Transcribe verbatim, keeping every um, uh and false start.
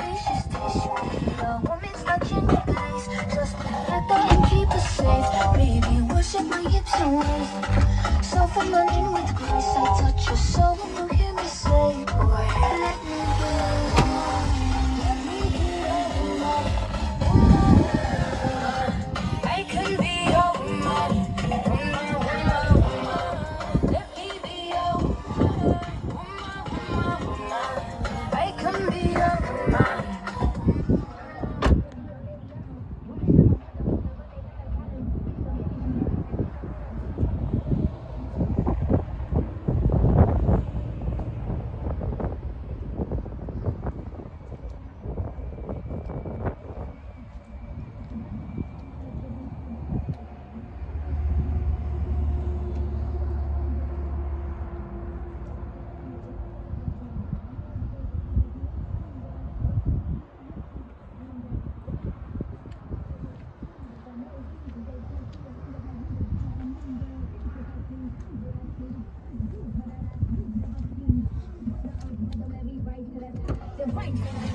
she's tasty. Your woman's touching your face. Just let that and keep us safe. Baby, worship my hips and waist. So from London with grace, I touch your soul when you hear me say, boy, let me be your woman. Let me be your woman. I can be your woman. Woman, woman, woman. Let me be your woman. Woman, woman, woman. I can be your woman. Right.